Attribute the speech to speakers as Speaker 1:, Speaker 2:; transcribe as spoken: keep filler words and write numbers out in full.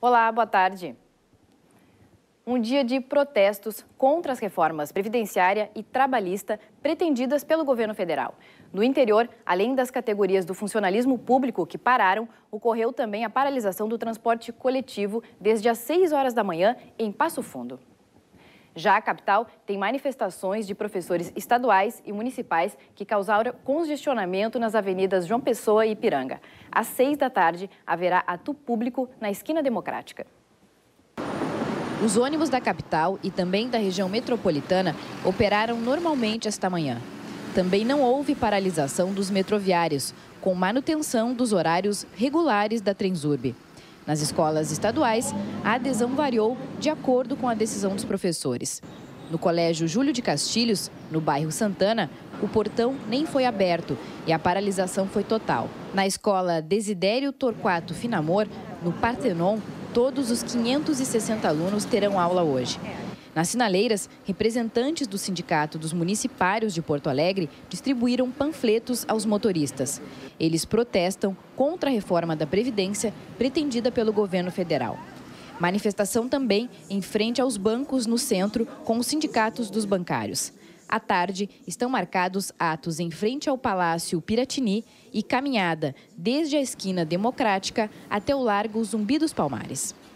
Speaker 1: Olá, boa tarde. Um dia de protestos contra as reformas previdenciária e trabalhista pretendidas pelo governo federal. No interior, além das categorias do funcionalismo público que pararam, ocorreu também a paralisação do transporte coletivo desde as seis horas da manhã em Passo Fundo. Já a capital tem manifestações de professores estaduais e municipais que causaram congestionamento nas avenidas João Pessoa e Ipiranga. Às seis da tarde, haverá ato público na esquina Democrática. Os ônibus da capital e também da região metropolitana operaram normalmente esta manhã. Também não houve paralisação dos metroviários, com manutenção dos horários regulares da Transurb. Nas escolas estaduais, a adesão variou de acordo com a decisão dos professores. No Colégio Júlio de Castilhos, no bairro Santana, o portão nem foi aberto e a paralisação foi total. Na escola Desidério Torquato Finamor, no Partenon, todos os quinhentos e sessenta alunos terão aula hoje. Nas sinaleiras, representantes do Sindicato dos Municipários de Porto Alegre distribuíram panfletos aos motoristas. Eles protestam contra a reforma da Previdência pretendida pelo governo federal. Manifestação também em frente aos bancos no centro com os sindicatos dos bancários. À tarde, estão marcados atos em frente ao Palácio Piratini e caminhada desde a esquina Democrática até o Largo Zumbi dos Palmares.